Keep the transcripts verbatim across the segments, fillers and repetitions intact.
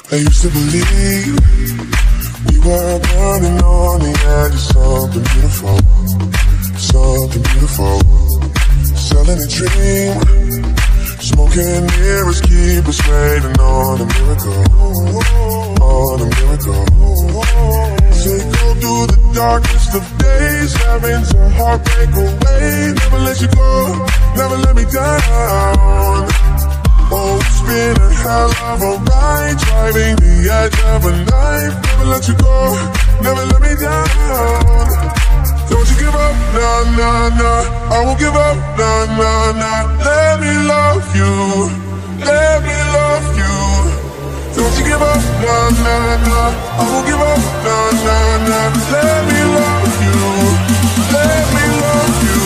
I used to believe we were burning on the edge of something beautiful, something beautiful. Selling a dream, smoking mirrors keep us waiting on a miracle, on a miracle. Say go through the darkest of days, having to heartbreak away. Never let you go, never let me down. Oh, it's been a hell of a ride, driving the edge of a knife. Never let you go, never let me down. Don't you give up, nah, nah, nah. I won't give up, nah, nah, nah. Let me love you, let me love you. Don't you give up, nah, nah, nah. I won't give up, nah, nah, nah. Let me love you, let me love you.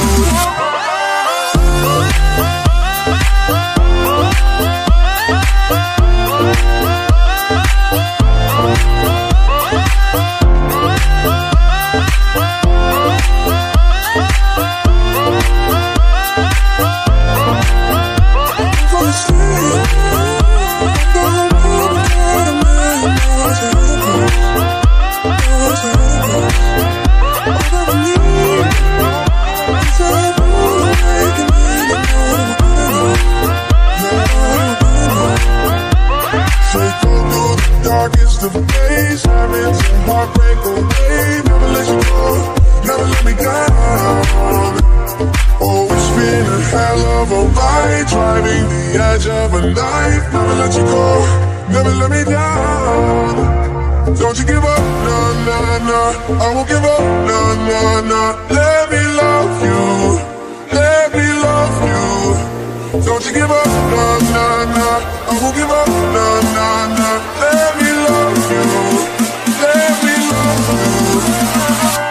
Darkest of days, having to heartbreak away. Never let you go, never let me down. Oh, it's been a hell of a ride, driving the edge of a knife. Never let you go, never let me down. Don't you give up, nah, nah, nah. I won't give up, nah, nah, nah. Let me love you, let me love you. Don't you give up, nah, nah, nah. I won't give up, nah, nah, nah. Let me love you, let me love you.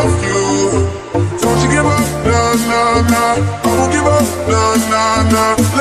Nah, nah, nah.